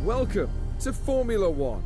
Welcome to Formula One.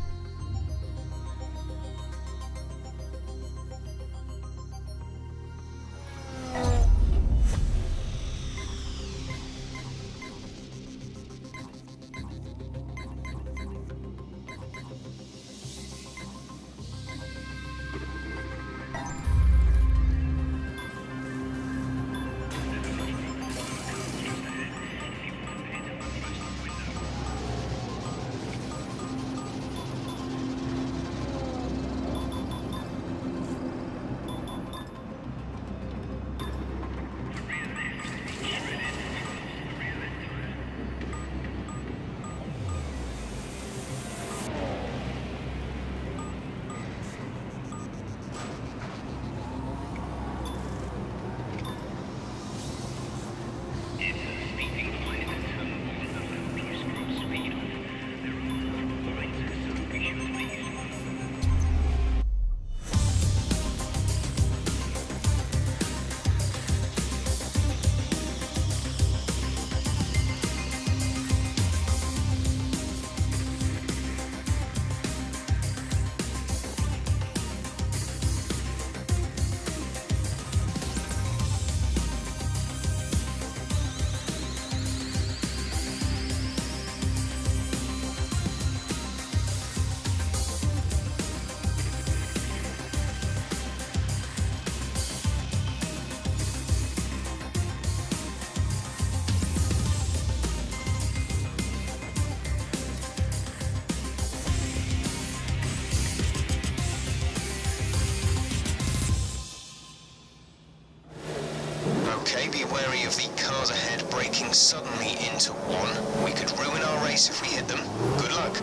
Okay, be wary of the cars ahead braking suddenly into one. We could ruin our race if we hit them. Good luck.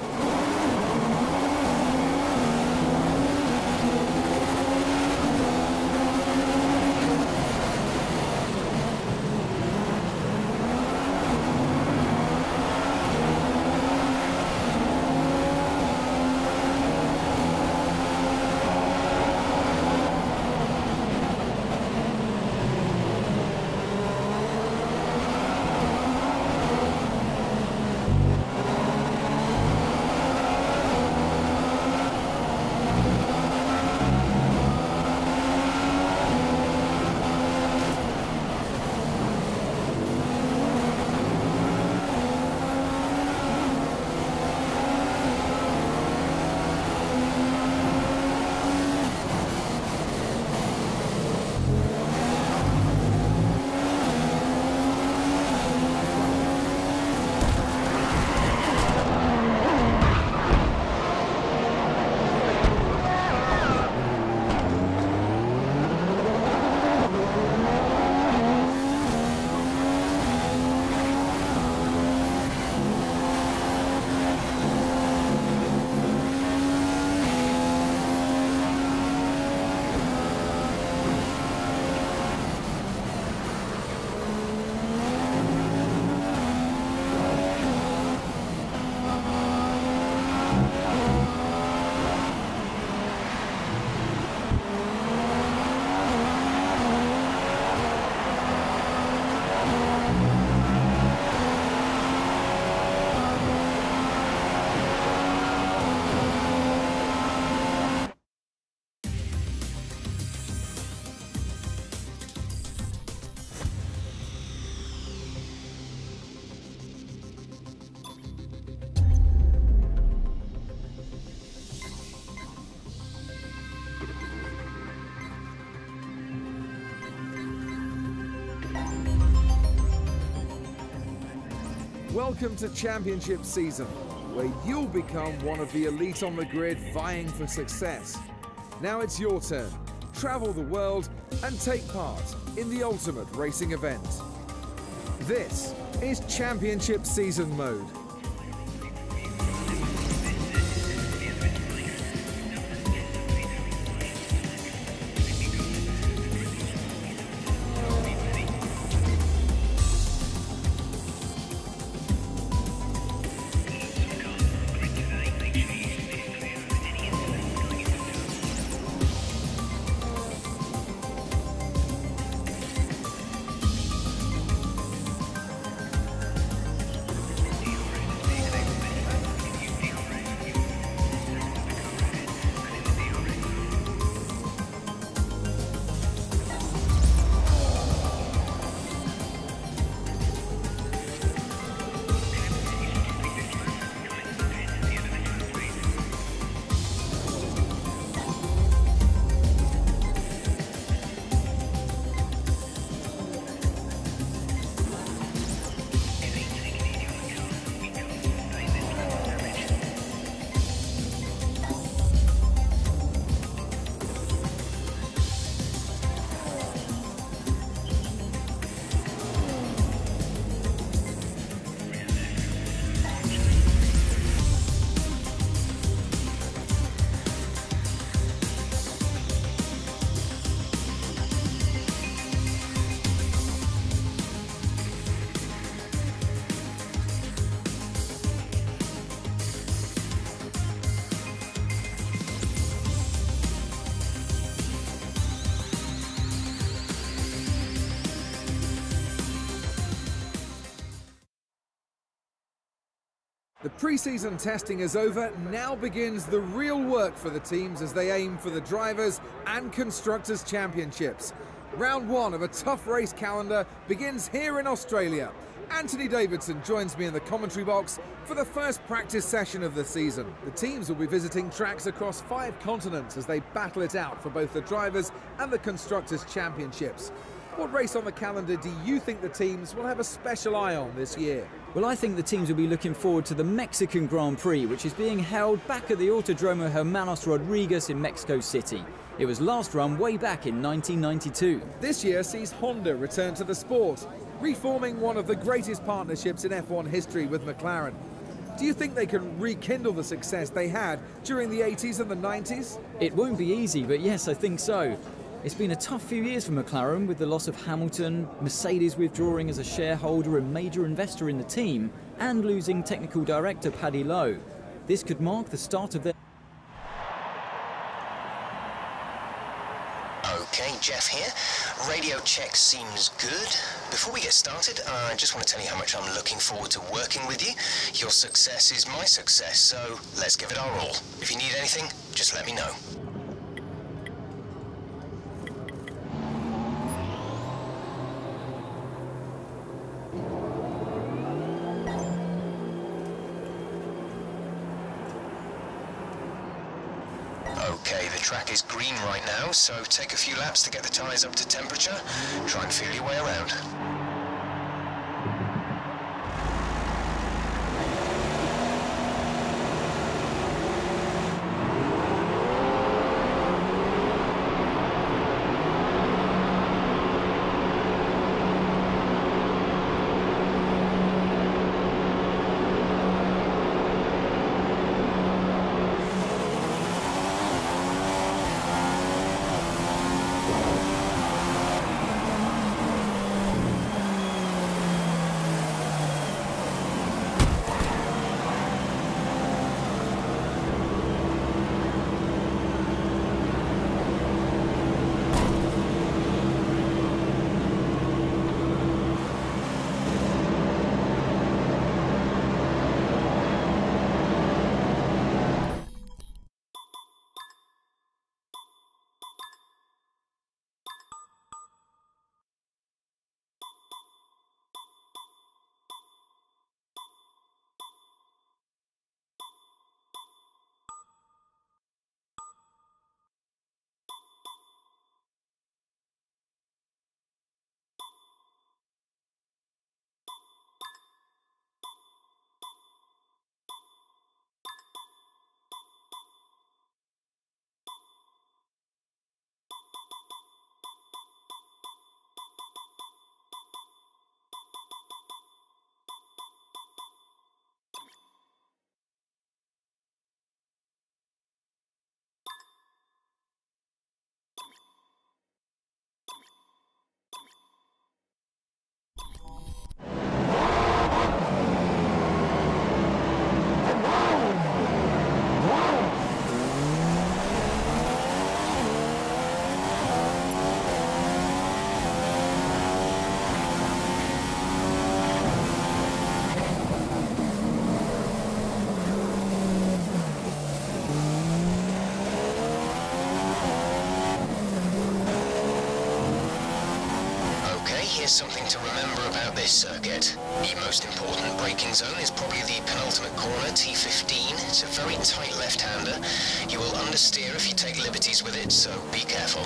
Welcome to Championship Season, where you'll become one of the elite on the grid vying for success. Now it's your turn. Travel the world and take part in the ultimate racing event. This is Championship Season mode. The pre-season testing is over. Now begins the real work for the teams as they aim for the Drivers' and Constructors' Championships. Round one of a tough race calendar begins here in Australia. Anthony Davidson joins me in the commentary box for the first practice session of the season. The teams will be visiting tracks across 5 continents as they battle it out for both the Drivers' and the Constructors' Championships. What race on the calendar do you think the teams will have a special eye on this year? Well, I think the teams will be looking forward to the Mexican Grand Prix, which is being held back at the Autodromo Hermanos Rodriguez in Mexico City. It was last run way back in 1992. This year sees Honda return to the sport, reforming one of the greatest partnerships in F1 history with McLaren. Do you think they can rekindle the success they had during the 80s and the 90s? It won't be easy, but yes, I think so. It's been a tough few years for McLaren with the loss of Hamilton, Mercedes withdrawing as a shareholder and major investor in the team, and losing technical director Paddy Lowe. This could mark the start of their... Okay, Jeff here. Radio check seems good. Before we get started, I just want to tell you how much I'm looking forward to working with you. Your success is my success, so let's give it our all. If you need anything, just let me know. Okay, the track is green right now, so take a few laps to get the tyres up to temperature. Try and feel your way around. Here's something to remember about this circuit. The most important braking zone is probably the penultimate corner, T15. It's a very tight left-hander. You will understeer if you take liberties with it, so be careful.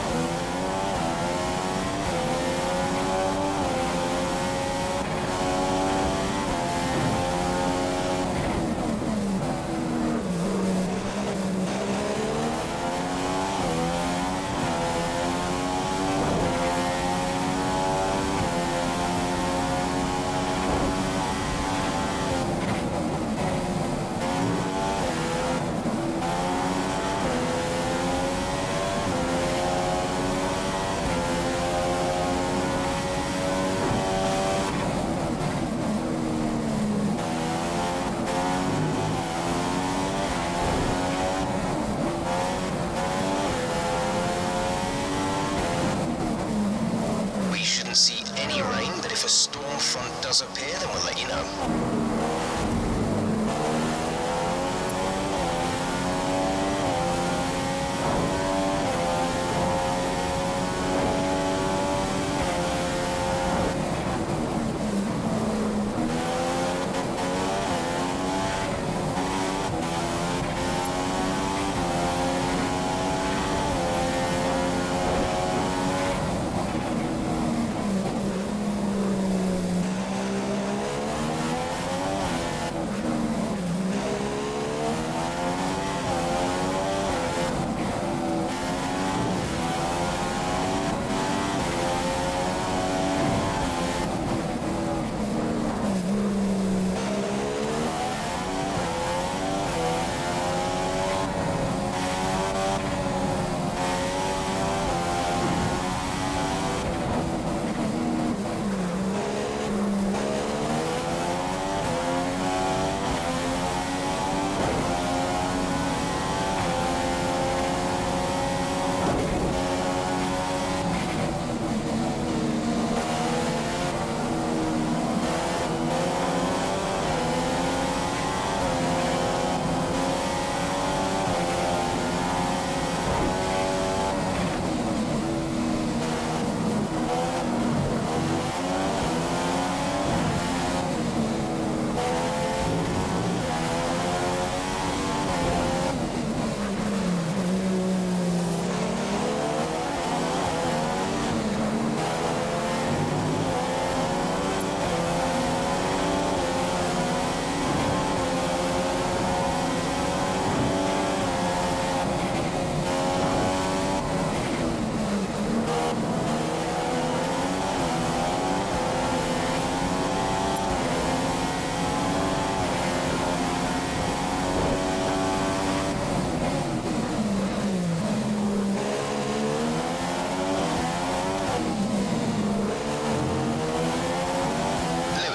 See any rain, but if a storm front does appear, then we'll let you know.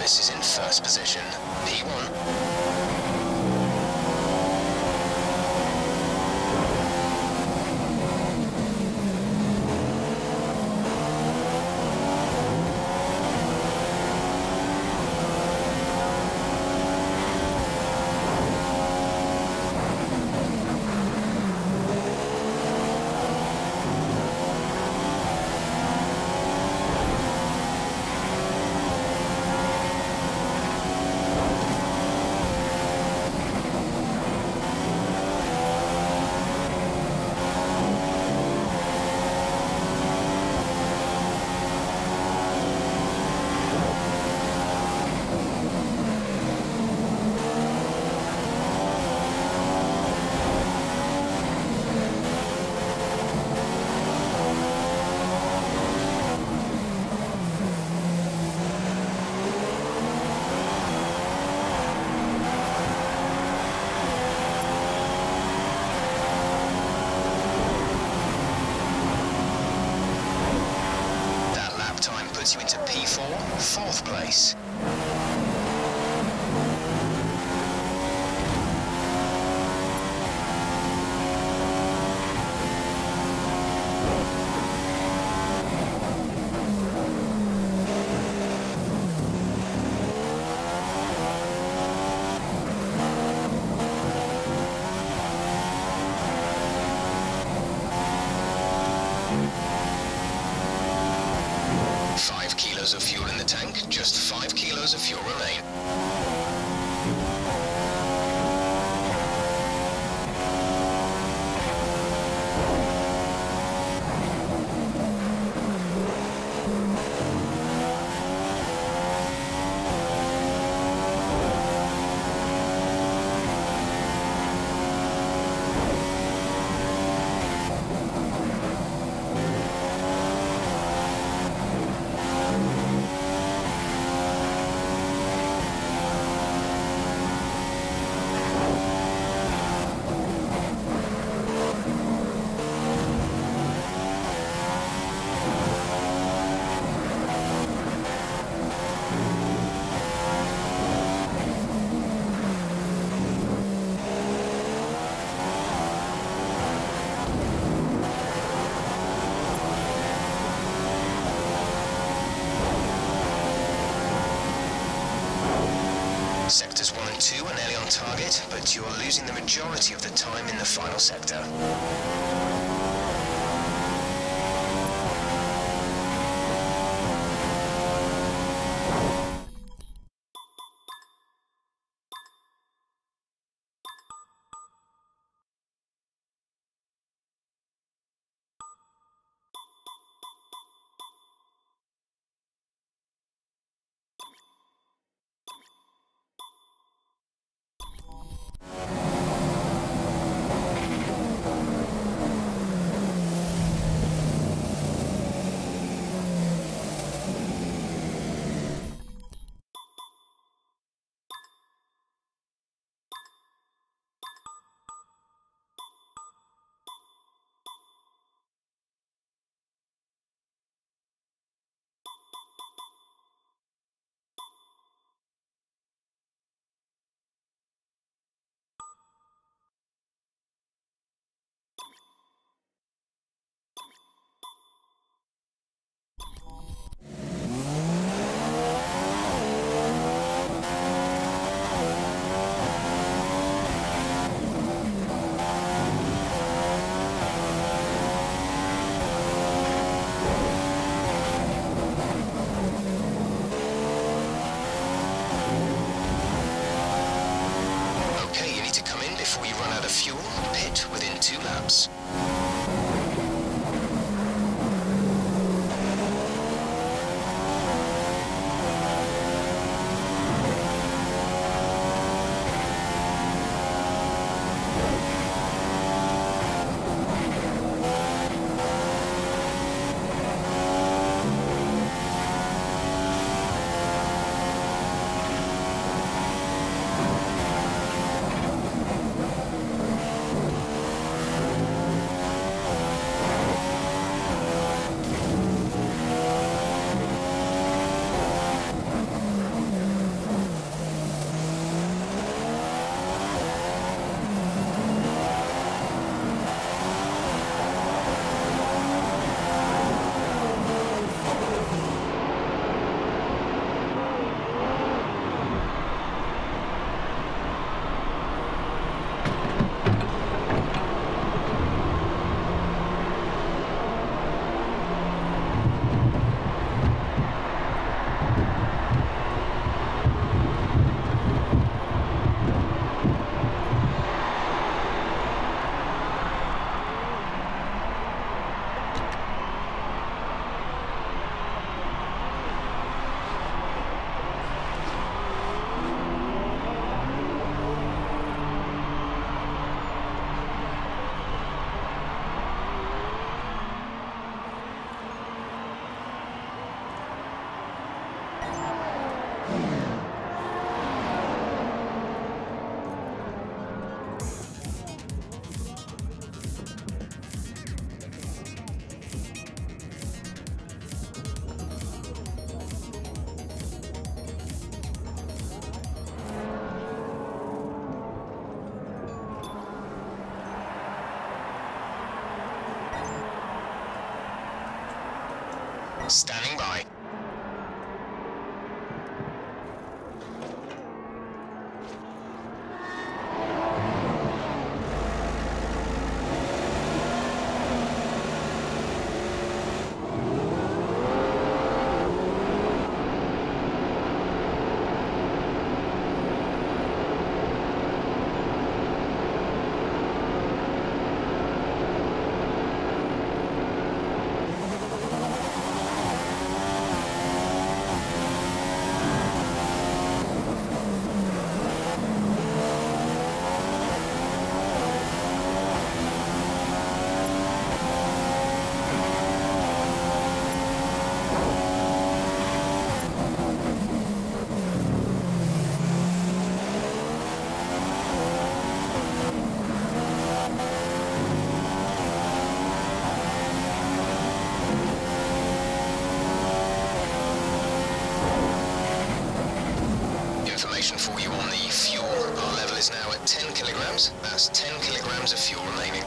Lewis is in first position. P1. Puts you into P4, fourth place. Of fuel in the tank, just 5 kilos of fuel remain. Sectors 1 and 2 are nearly on target, but you're losing the majority of the time in the final sector. Within 2 laps. Standing by. For you on the fuel, our level is now at 10 kilograms. That's 10 kilograms of fuel remaining.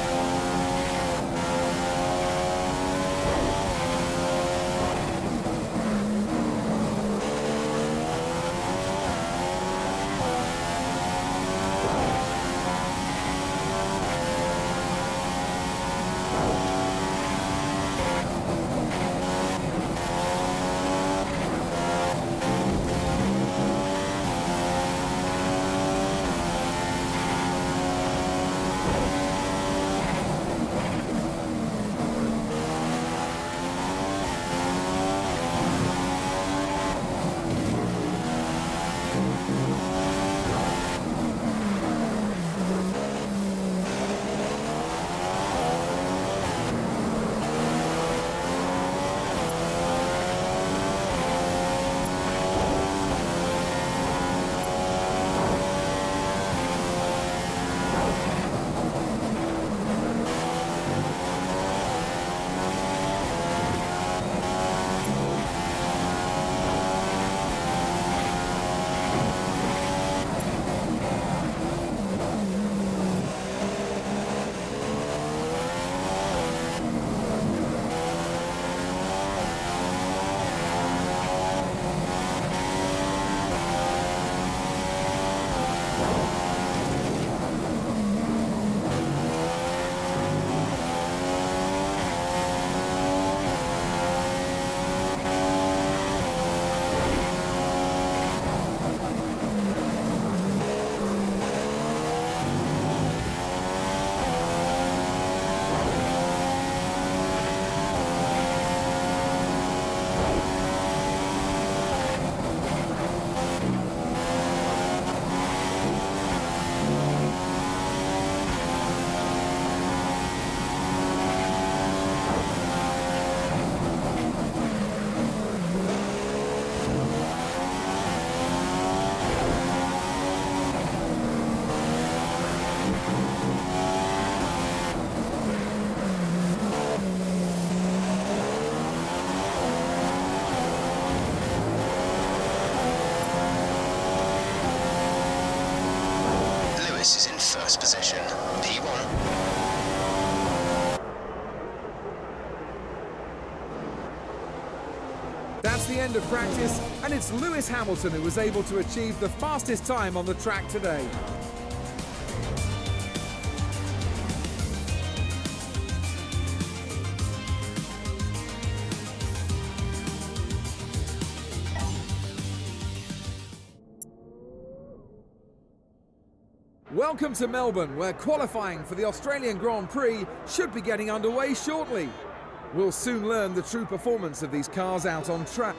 Is in first position, P1. That's the end of practice, and it's Lewis Hamilton who was able to achieve the fastest time on the track today. Welcome to Melbourne, where qualifying for the Australian Grand Prix should be getting underway shortly. We'll soon learn the true performance of these cars out on track.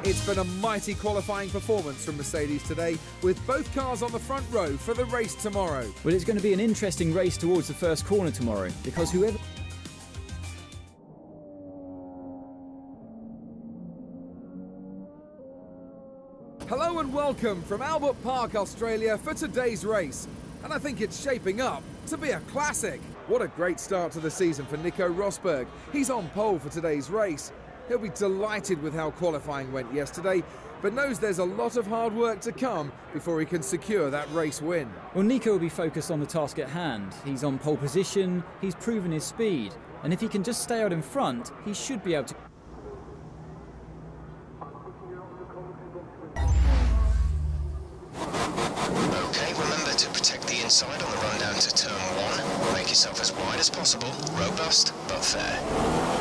It's been a mighty qualifying performance from Mercedes today, with both cars on the front row for the race tomorrow. Well, it's going to be an interesting race towards the first corner tomorrow, because whoever... Hello and welcome from Albert Park, Australia for today's race. And I think it's shaping up to be a classic. What a great start to the season for Nico Rosberg. He's on pole for today's race. He'll be delighted with how qualifying went yesterday, but knows there's a lot of hard work to come before he can secure that race win. Well, Nico will be focused on the task at hand. He's on pole position, he's proven his speed, and if he can just stay out in front, he should be able to... Okay, remember to protect the inside on the run down to turn 1. Make yourself as wide as possible, robust but fair.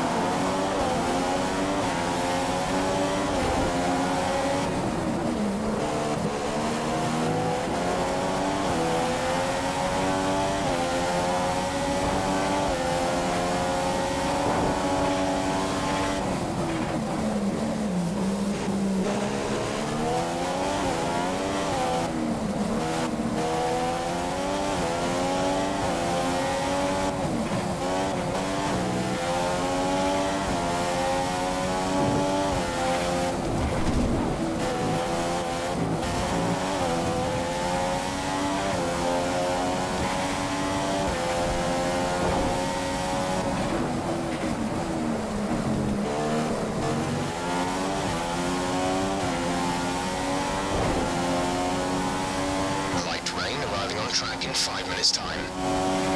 Track in 5 minutes' time.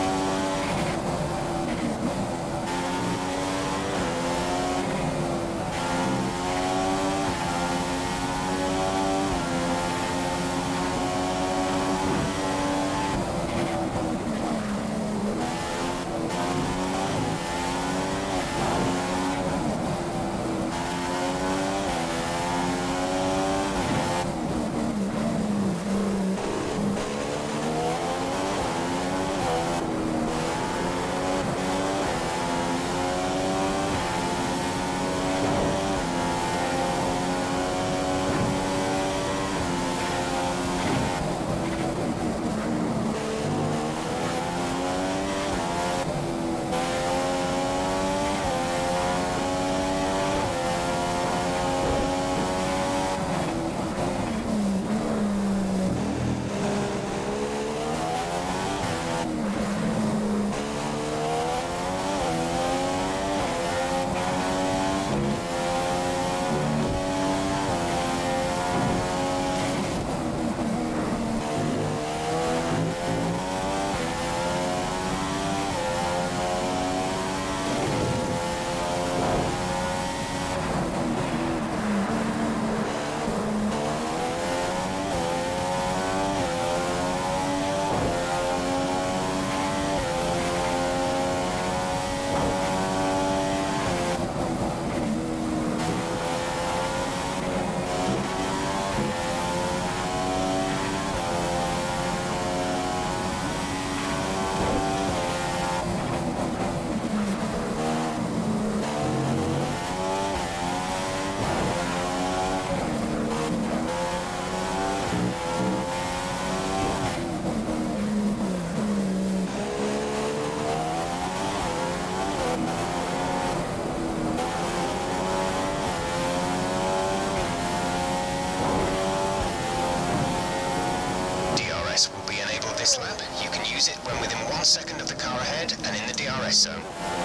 This lap, you can use it when within 1 second of the car ahead and in the DRS zone.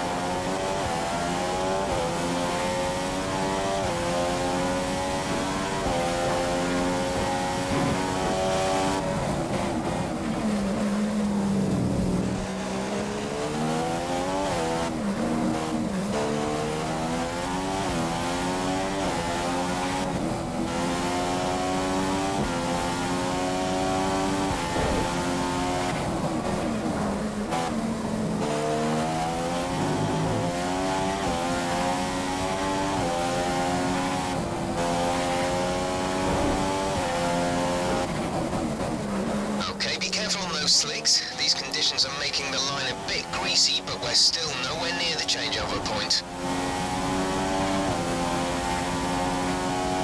Slicks. These conditions are making the line a bit greasy, but we're still nowhere near the changeover point.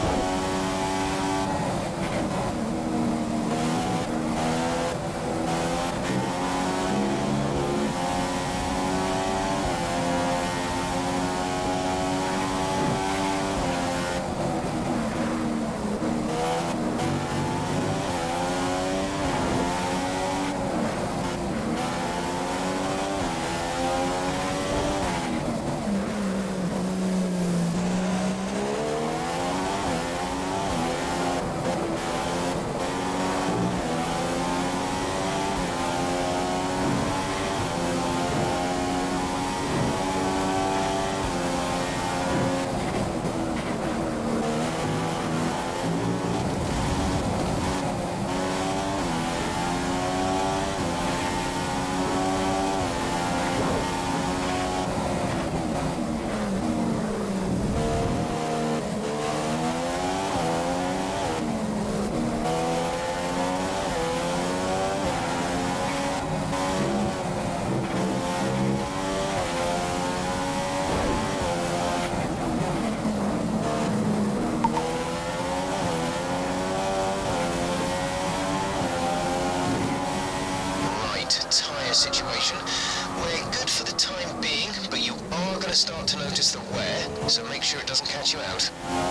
to start to notice the wear, so make sure it doesn't catch you out.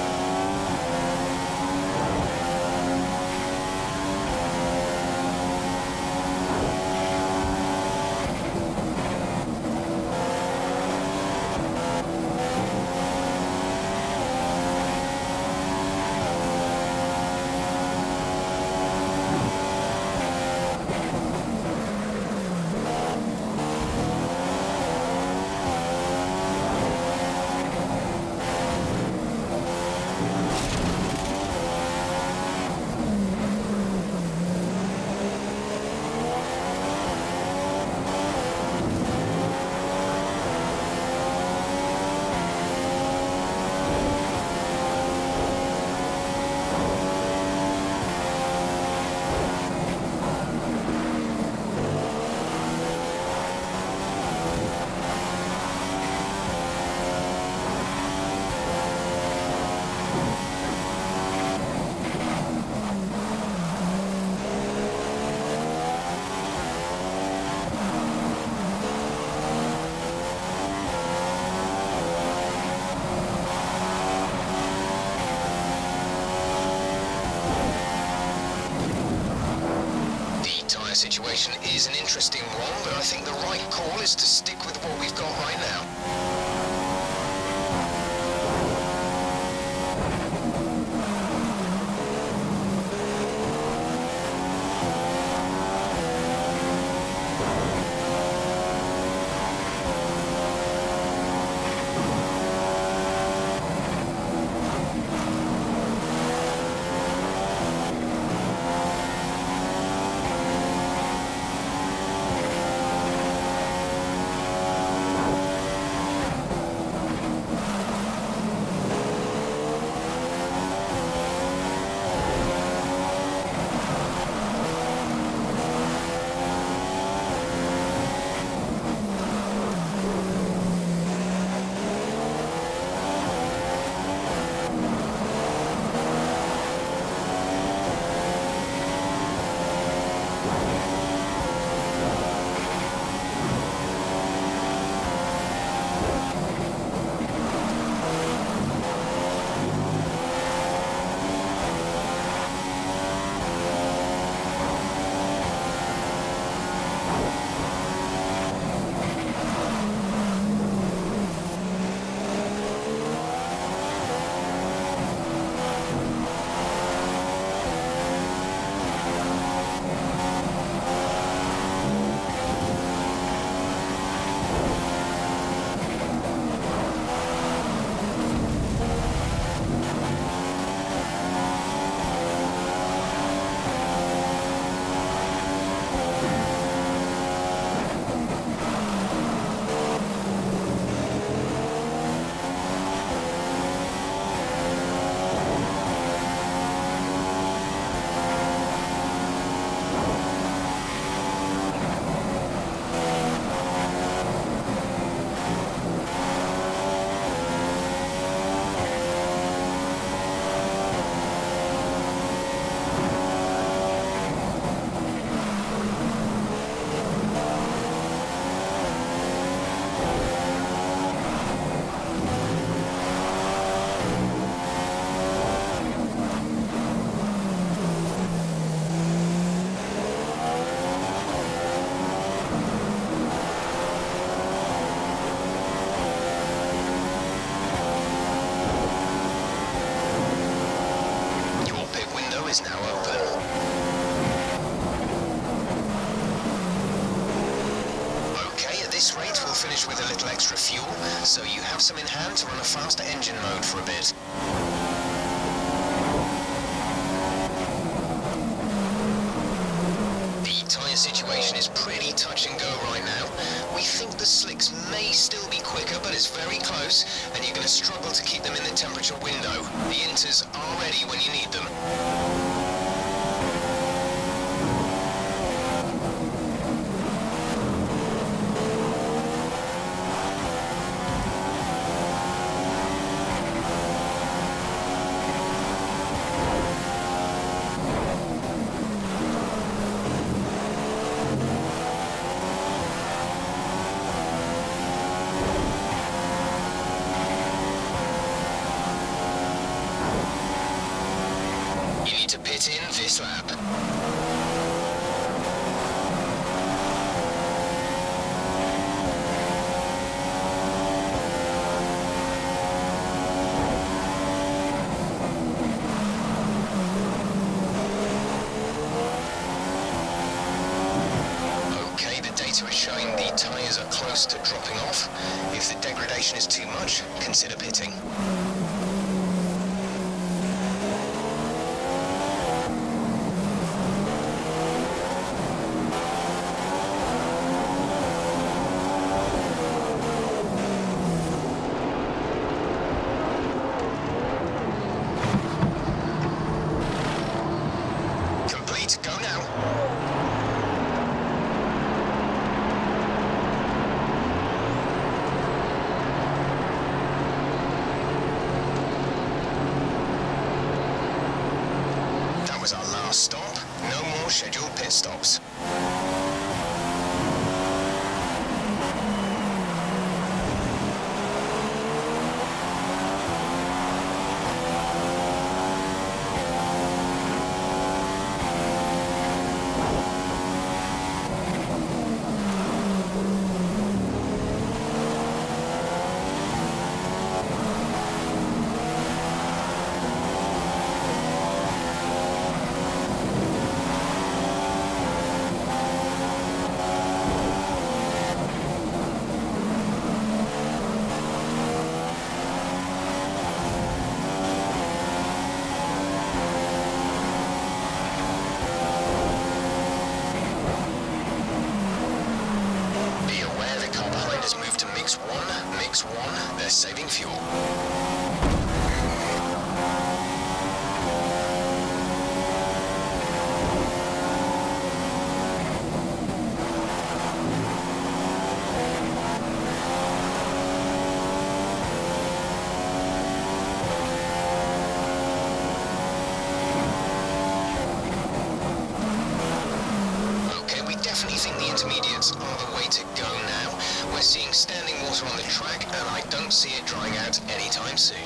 Situation is an interesting one, but I think the right call is to stick with what we've got right now. Is now open. Okay, at this rate we'll finish with a little extra fuel, so you have some in hand to run a faster engine mode for a bit. The tyre situation is pretty touch and go right now. We think the slicks may still be quicker, but it's very close, and you're going to struggle to keep them in the temperature window. The inters are ready when you need them. pit in this lap. Okay, the data is showing the tyres are close to dropping off. If the degradation is too much, consider pitting. Complete, go now. That was our last stop. No more scheduled pit stops. Be aware the car behind has moved to mix one, they're saving fuel. Okay, we definitely think the intermediates are the way to go now. We're seeing standing water on the track, and I don't see it drying out anytime soon.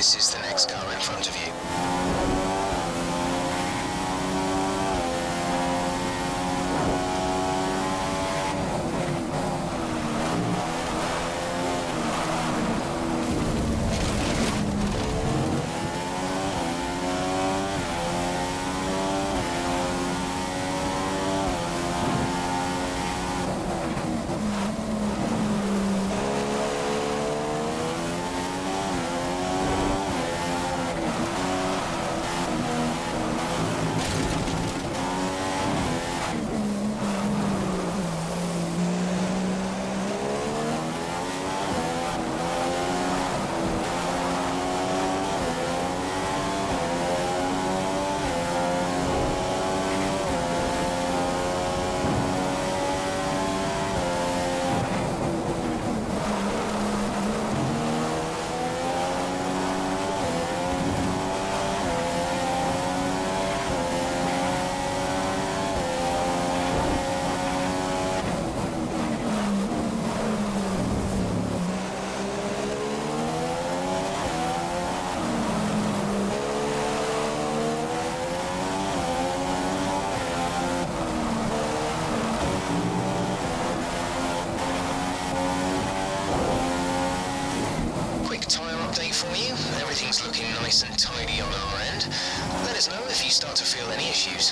this is the next car in front of you. For you. Everything's looking nice and tidy on our end. Let us know if you start to feel any issues.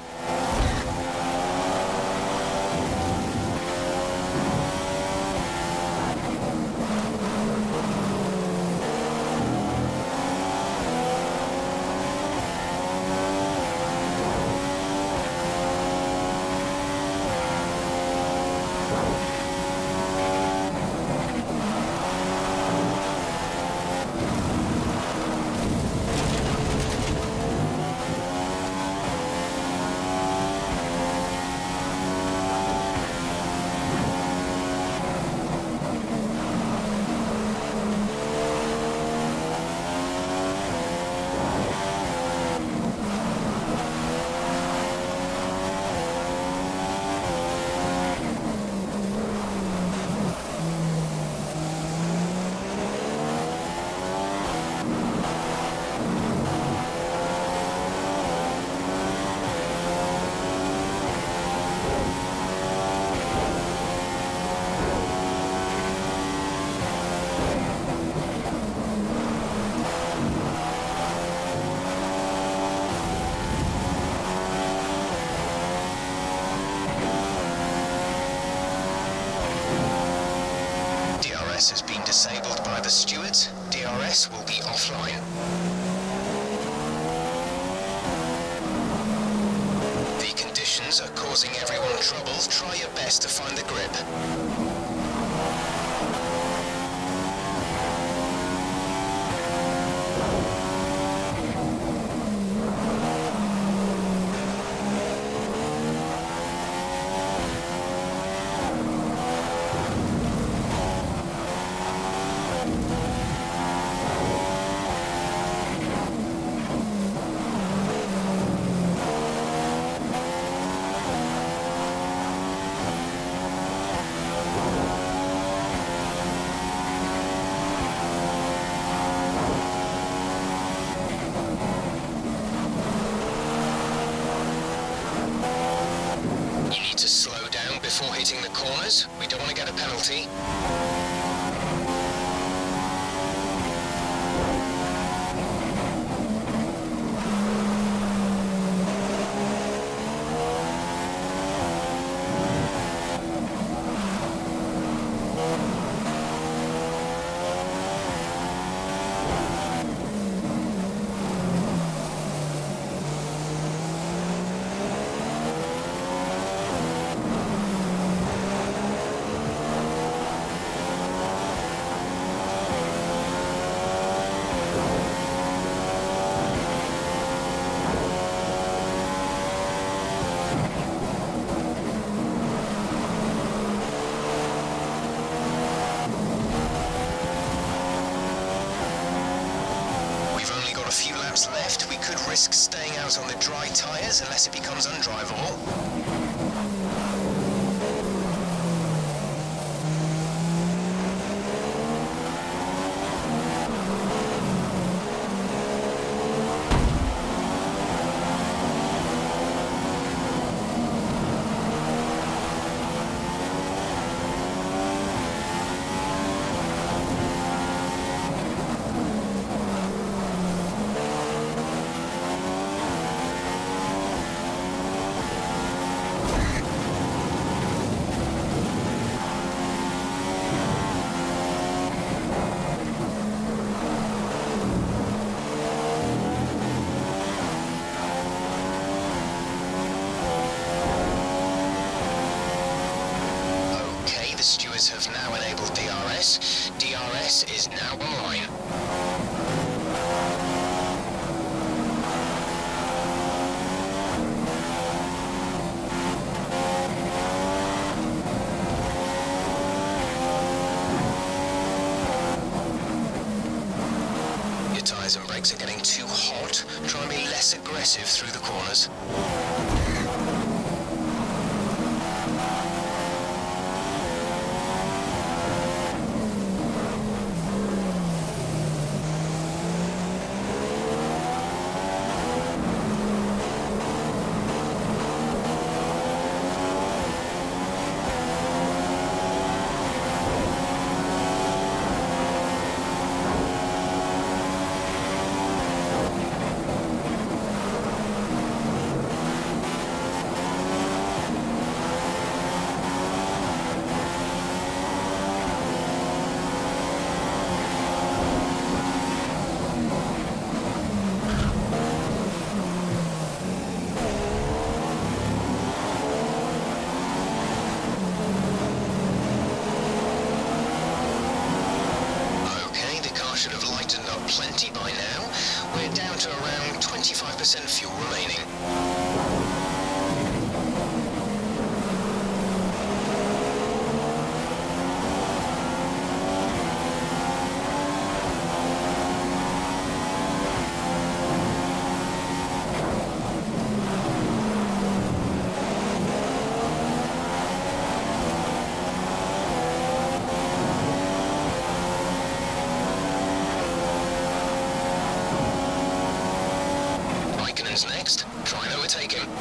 Has been disabled by the stewards. DRS will be offline. The conditions are causing everyone trouble. Try your best to find the grip. To slow down before hitting the corners. We don't want to get a penalty. Left, we could risk staying out on the dry tyres unless it becomes undrivable. legs are getting too hot. Try and be less aggressive through the corners. Plenty by now. We're down to around 25% fuel remaining. Next, try and overtake him.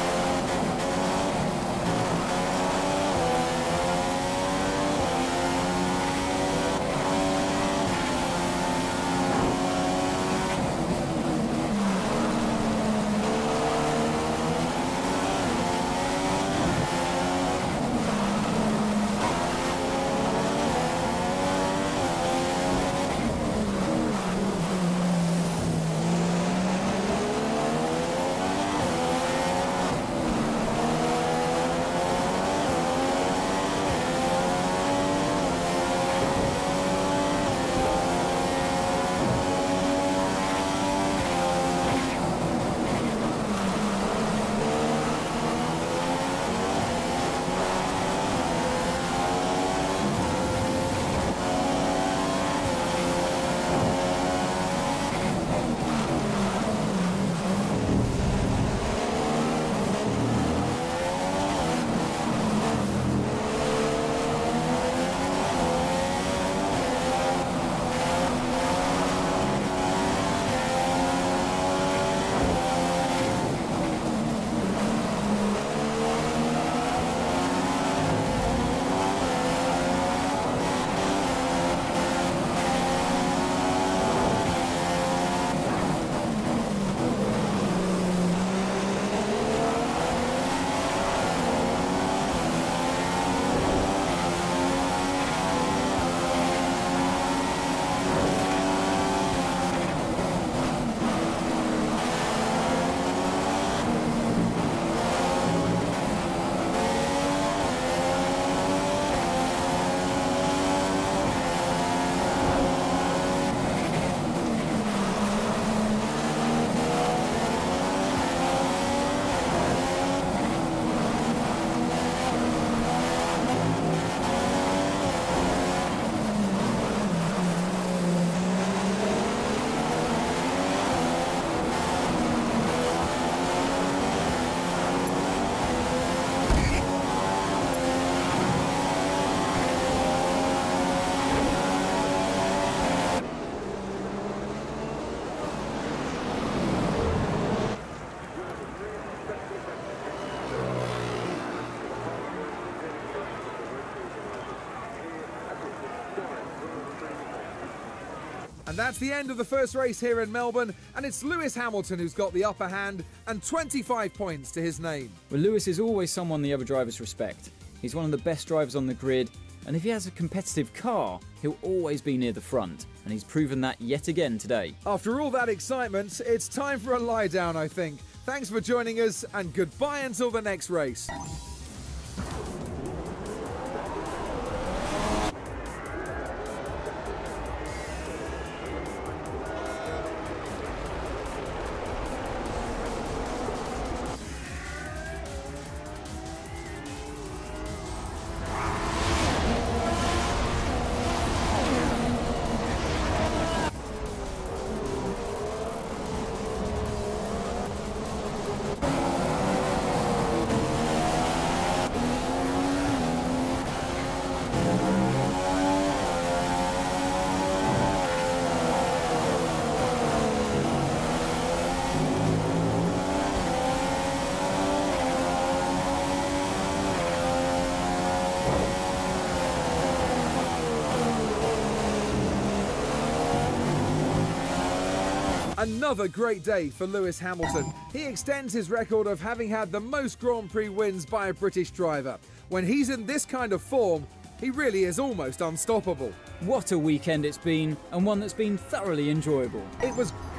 And that's the end of the first race here in Melbourne, and it's Lewis Hamilton who's got the upper hand and 25 points to his name. Well, Lewis is always someone the other drivers respect. He's one of the best drivers on the grid, and if he has a competitive car, he'll always be near the front, and he's proven that yet again today. After all that excitement, it's time for a lie down, I think. Thanks for joining us, and goodbye until the next race. Another great day for Lewis Hamilton. He extends his record of having had the most Grand Prix wins by a British driver. When he's in this kind of form, he really is almost unstoppable. What a weekend it's been, and one that's been thoroughly enjoyable. It was